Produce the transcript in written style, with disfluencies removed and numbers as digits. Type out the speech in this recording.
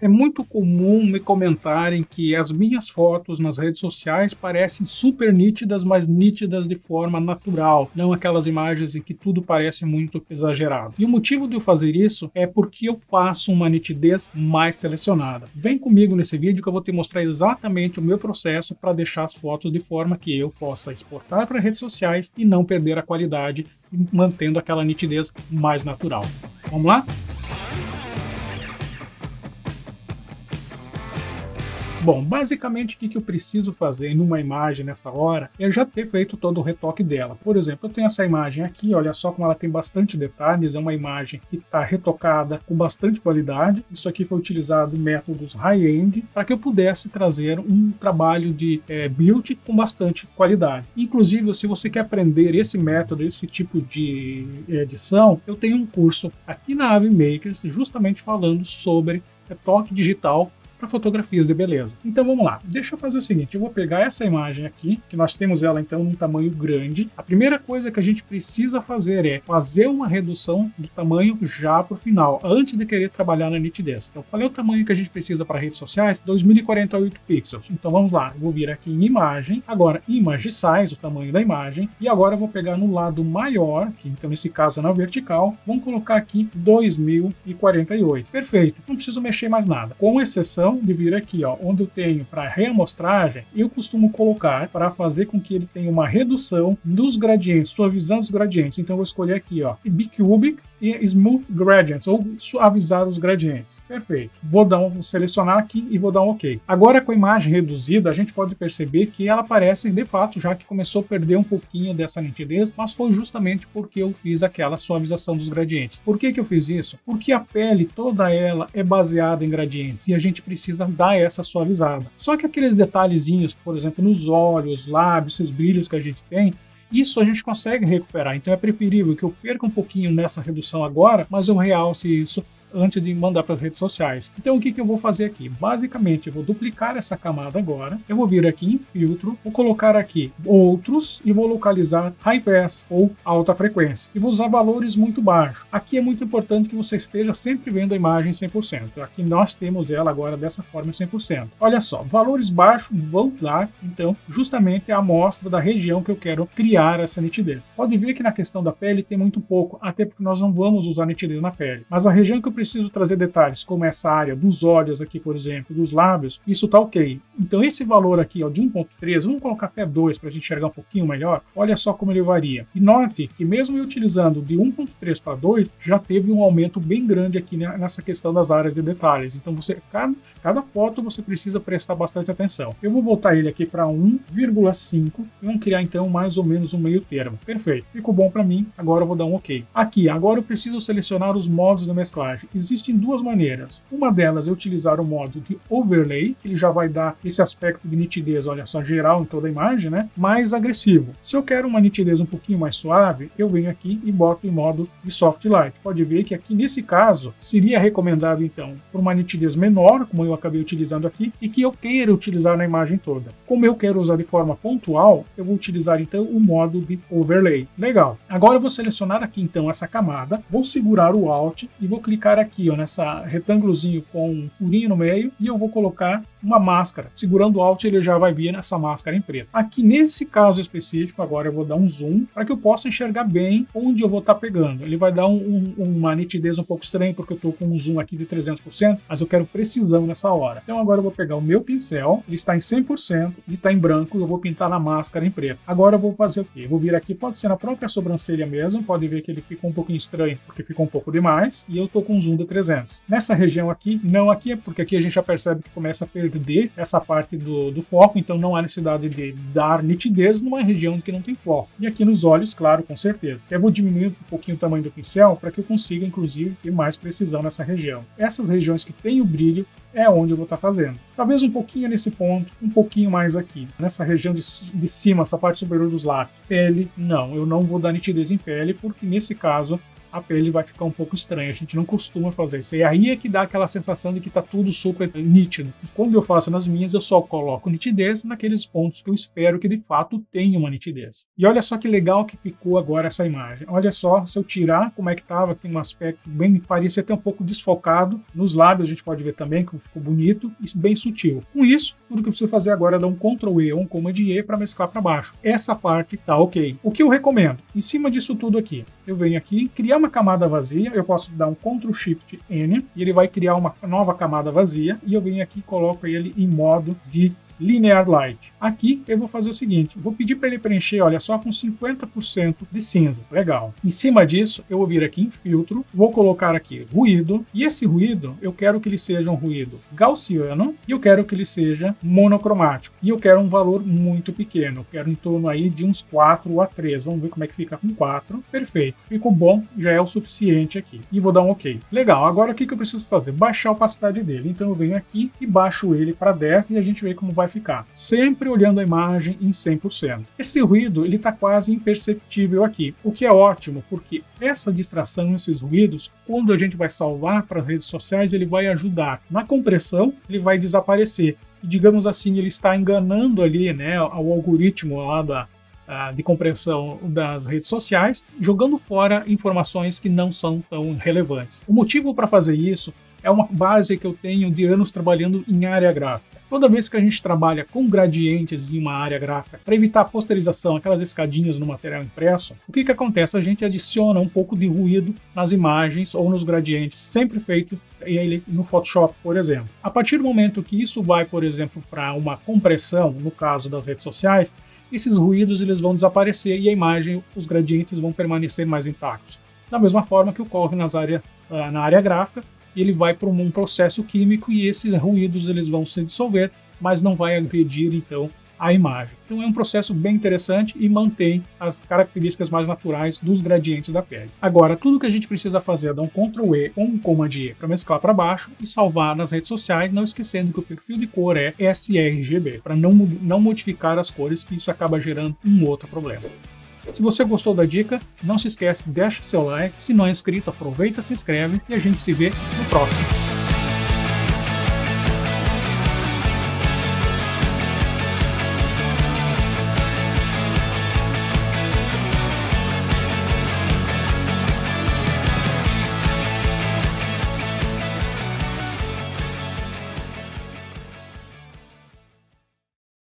É muito comum me comentarem que as minhas fotos nas redes sociais parecem super nítidas, mas nítidas de forma natural, não aquelas imagens em que tudo parece muito exagerado. E o motivo de eu fazer isso é porque eu faço uma nitidez mais selecionada. Vem comigo nesse vídeo que eu vou te mostrar exatamente o meu processo para deixar as fotos de forma que eu possa exportar para redes sociais e não perder a qualidade, mantendo aquela nitidez mais natural. Vamos lá? Bom, basicamente o que eu preciso fazer numa imagem nessa hora é já ter feito todo o retoque dela. Por exemplo, eu tenho essa imagem aqui, olha só como ela tem bastante detalhes, é uma imagem que está retocada com bastante qualidade. Isso aqui foi utilizado em métodos high-end para que eu pudesse trazer um trabalho de build com bastante qualidade. Inclusive, se você quer aprender esse método, esse tipo de edição, eu tenho um curso aqui na Ave Makers justamente falando sobre retoque digital para fotografias de beleza. Então vamos lá, deixa eu fazer o seguinte, eu vou pegar essa imagem aqui, que nós temos ela então num tamanho grande. A primeira coisa que a gente precisa fazer é fazer uma redução do tamanho já para o final, antes de querer trabalhar na nitidez. Então qual é o tamanho que a gente precisa para redes sociais? 2048 pixels. Então vamos lá, eu vou vir aqui em imagem, agora image size, o tamanho da imagem, e agora eu vou pegar no lado maior, que então nesse caso é na vertical, vamos colocar aqui 2048. Perfeito, não preciso mexer mais nada, com exceção de vir aqui, ó, onde eu tenho para reamostragem, eu costumo colocar para fazer com que ele tenha uma redução dos gradientes, suavizando os gradientes. Então eu vou escolher aqui, ó, Bicubic e Smooth Gradients, ou suavizar os gradientes. Perfeito. Vou selecionar aqui e vou dar um OK. Agora com a imagem reduzida, a gente pode perceber que ela parece, de fato, já que começou a perder um pouquinho dessa nitidez, mas foi justamente porque eu fiz aquela suavização dos gradientes. Por que eu fiz isso? Porque a pele, toda ela, é baseada em gradientes e a gente precisa dar essa suavizada. Só que aqueles detalhezinhos, por exemplo, nos olhos, lábios, esses brilhos que a gente tem, isso a gente consegue recuperar. Então é preferível que eu perca um pouquinho nessa redução agora, mas eu realce isso antes de mandar para as redes sociais. Então o que eu vou fazer aqui? Basicamente eu vou duplicar essa camada agora, eu vou vir aqui em filtro, vou colocar aqui outros e vou localizar high pass ou alta frequência e vou usar valores muito baixos. Aqui é muito importante que você esteja sempre vendo a imagem 100%. Aqui nós temos ela agora dessa forma 100%. Olha só, valores baixos vão dar então justamente a amostra da região que eu quero criar essa nitidez. Pode ver que na questão da pele tem muito pouco, até porque nós não vamos usar nitidez na pele, mas a região que eu preciso trazer detalhes, como essa área dos olhos aqui, por exemplo, dos lábios, isso tá ok. Então esse valor aqui, ó, de 1.3, vamos colocar até 2 para a gente enxergar um pouquinho melhor. Olha só como ele varia. E note que mesmo eu utilizando de 1.3 para 2, já teve um aumento bem grande aqui nessa questão das áreas de detalhes. Então cada foto você precisa prestar bastante atenção. Eu vou voltar ele aqui para 1,5 e vamos criar então mais ou menos um meio termo. Perfeito. Ficou bom para mim. Agora eu vou dar um OK. Aqui, agora eu preciso selecionar os modos de mesclagem. Existem duas maneiras. Uma delas é utilizar o modo de overlay, que ele já vai dar esse aspecto de nitidez, olha só, geral em toda a imagem, né? Mais agressivo. Se eu quero uma nitidez um pouquinho mais suave, eu venho aqui e boto em modo de soft light. Pode ver que aqui nesse caso seria recomendável então por uma nitidez menor, como eu acabei utilizando aqui, e que eu queira utilizar na imagem toda. Como eu quero usar de forma pontual, eu vou utilizar então o modo de overlay. Legal. Agora eu vou selecionar aqui então essa camada, vou segurar o Alt e vou clicar aqui, ó, nessa retângulozinho com um furinho no meio, e eu vou colocar uma máscara. Segurando o Alt, ele já vai vir nessa máscara em preto. Aqui nesse caso específico, agora eu vou dar um zoom para que eu possa enxergar bem onde eu vou estar pegando. Ele vai dar uma nitidez um pouco estranha, porque eu estou com um zoom aqui de 300%, mas eu quero precisão nessa hora. Então agora eu vou pegar o meu pincel, ele está em 100%, ele está em branco, e eu vou pintar na máscara em preto. Agora eu vou fazer o quê? Eu vou vir aqui, pode ser na própria sobrancelha mesmo, pode ver que ele ficou um pouquinho estranho, porque ficou um pouco demais, e eu estou com um zoom de 300. Nessa região aqui, não aqui é porque aqui a gente já percebe que começa a perder essa parte do foco, então não há necessidade de dar nitidez numa região que não tem foco. E aqui nos olhos, claro, com certeza. Eu vou diminuir um pouquinho o tamanho do pincel para que eu consiga, inclusive, ter mais precisão nessa região. Essas regiões que tem o brilho é onde eu vou estar fazendo. Talvez um pouquinho nesse ponto, um pouquinho mais aqui. Nessa região de cima, essa parte superior dos lábios. Pele, não. Eu não vou dar nitidez em pele, porque nesse caso a pele vai ficar um pouco estranha. A gente não costuma fazer isso. E aí é que dá aquela sensação de que está tudo super nítido. E quando eu faço nas minhas, eu só coloco nitidez naqueles pontos que eu espero que de fato tenha uma nitidez. E olha só que legal que ficou agora essa imagem. Olha só, se eu tirar como é que estava, tem um aspecto bem, parecia até um pouco desfocado. Nos lábios a gente pode ver também que ficou bonito e bem sutil. Com isso, tudo que eu preciso fazer agora é dar um Ctrl E ou um Command E para mesclar para baixo. Essa parte tá ok. O que eu recomendo? Em cima disso tudo aqui, eu venho aqui, criar uma camada vazia, eu posso dar um Ctrl Shift N e ele vai criar uma nova camada vazia e eu venho aqui e coloco ele em modo de Linear Light. Aqui eu vou fazer o seguinte, vou pedir para ele preencher, olha só, com 50% de cinza. Legal. Em cima disso, eu vou vir aqui em filtro, vou colocar aqui ruído, e esse ruído, eu quero que ele seja um ruído gaussiano, e eu quero que ele seja monocromático. E eu quero um valor muito pequeno, eu quero em torno aí de uns 4 a 3. Vamos ver como é que fica com 4. Perfeito. Ficou bom, já é o suficiente aqui. E vou dar um OK. Legal, agora o que eu preciso fazer? Baixar a opacidade dele. Então eu venho aqui e baixo ele para 10 e a gente vê como vai ficar. Sempre olhando a imagem em 100%. Esse ruído ele está quase imperceptível aqui, o que é ótimo, porque essa distração, esses ruídos, quando a gente vai salvar para as redes sociais, ele vai ajudar. Na compressão, ele vai desaparecer. E, digamos assim, ele está enganando ali, né, ao algoritmo lá de compressão das redes sociais, jogando fora informações que não são tão relevantes. O motivo para fazer isso é uma base que eu tenho de anos trabalhando em área gráfica. Toda vez que a gente trabalha com gradientes em uma área gráfica, para evitar a posterização, aquelas escadinhas no material impresso, o que acontece? A gente adiciona um pouco de ruído nas imagens ou nos gradientes, sempre feito ele no Photoshop, por exemplo. A partir do momento que isso vai, por exemplo, para uma compressão, no caso das redes sociais, esses ruídos eles vão desaparecer e a imagem, os gradientes vão permanecer mais intactos. Da mesma forma que ocorre na área gráfica, ele vai para um processo químico e esses ruídos eles vão se dissolver, mas não vai agredir então a imagem. Então é um processo bem interessante e mantém as características mais naturais dos gradientes da pele. Agora, tudo que a gente precisa fazer é dar um Ctrl E ou um Command E para mesclar para baixo e salvar nas redes sociais, não esquecendo que o perfil de cor é sRGB, para não modificar as cores, que isso acaba gerando um outro problema. Se você gostou da dica, não se esquece, deixa seu like. Se não é inscrito, aproveita, se inscreve e a gente se vê no próximo.